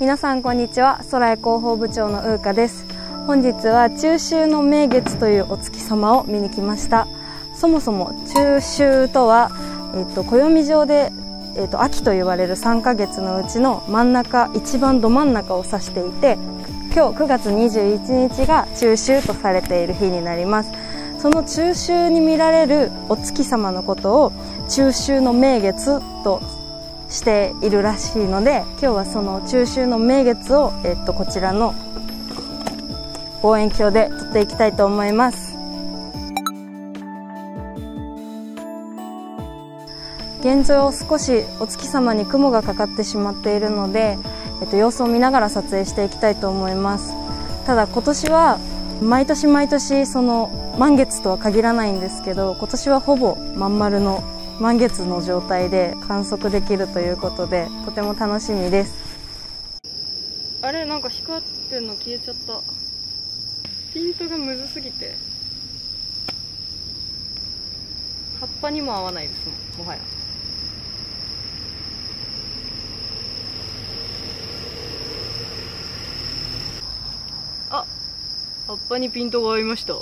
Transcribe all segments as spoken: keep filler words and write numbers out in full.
皆さんこんにちは。空へ広報部長のうーかです。本日は中秋の名月というお月様を見に来ました。そもそも中秋とは、えっと、暦上で、えっと、秋と言われるさんかげつのうちの真ん中、一番ど真ん中を指していて、今日くがつにじゅういちにちが中秋とされている日になります。その中秋に見られるお月様のことを中秋の名月としているらしいので、今日はその中秋の名月を、えっと、こちらの望遠鏡で撮っていきたいと思います。現状少しお月様に雲がかかってしまっているので、えっと、様子を見ながら撮影していきたいと思います。ただ今年は毎年毎年その満月とは限らないんですけど、今年はほぼまん丸の満月の状態で観測できるということで、とても楽しみです。あれ、なんか光ってんの消えちゃった。ピントがむずすぎて葉っぱにも合わないですもん、もはや。あ、葉っぱにピントが合いました。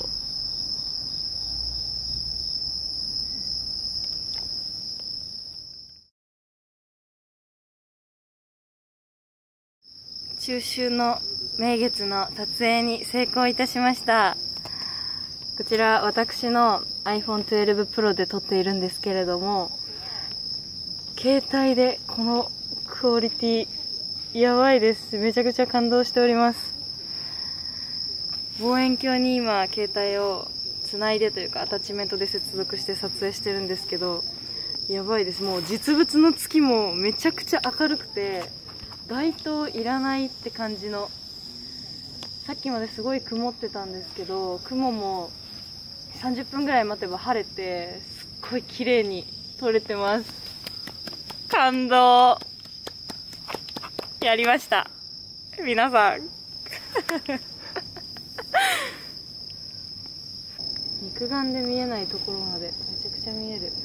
中秋の名月の撮影に成功いたしました。こちら私の アイフォンじゅうに プロ で撮っているんですけれども、携帯でこのクオリティやばいです。めちゃくちゃ感動しております。望遠鏡に今携帯をつないでというかアタッチメントで接続して撮影してるんですけど、やばいです。もう実物の月もめちゃくちゃ明るくて街灯いらないって感じの。さっきまですごい曇ってたんですけど、雲もさんじゅっぷんぐらい待てば晴れてすっごい綺麗に撮れてます。感動。やりました皆さん肉眼で見えないところまでめちゃくちゃ見える。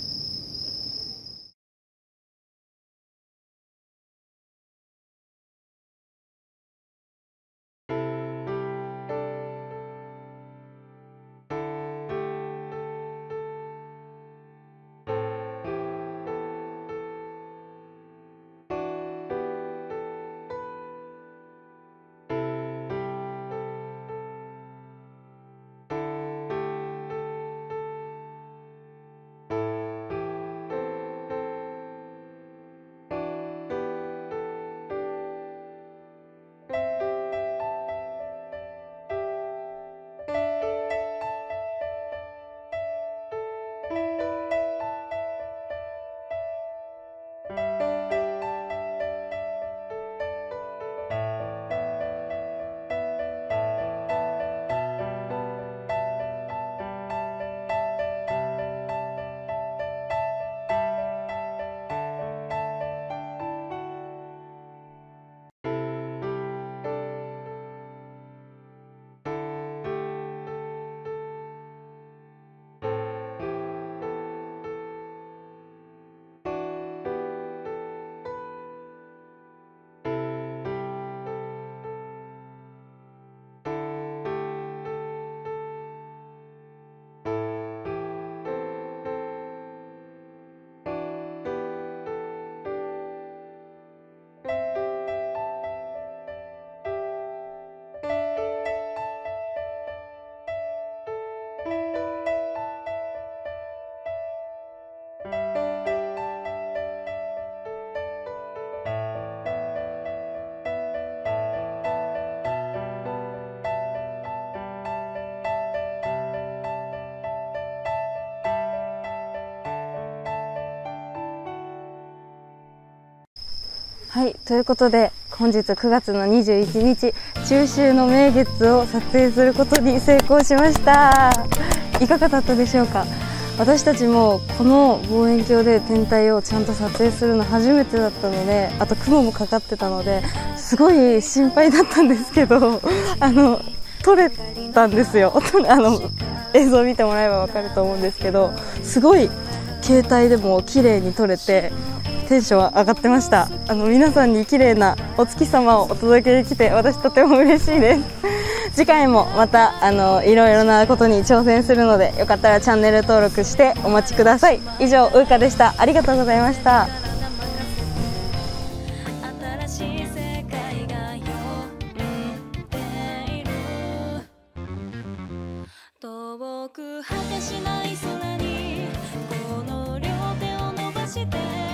はい、ということで本日くがつのにじゅういちにち、中秋の名月を撮影することに成功しました。いかがだったでしょうか。私たちもこの望遠鏡で天体をちゃんと撮影するの初めてだったので、あと雲もかかってたのですごい心配だったんですけど、あの撮れたんですよ。あの映像を見てもらえば分かると思うんですけど、すごい携帯でも綺麗に撮れて、 テンション上がってました。あの皆さんに綺麗なお月様をお届けできて私とても嬉しいです次回もまたあのいろいろなことに挑戦するので、よかったらチャンネル登録してお待ちください。以上、うーかでした。ありがとうございました。 遠く果てしない空にこの両手を伸ばして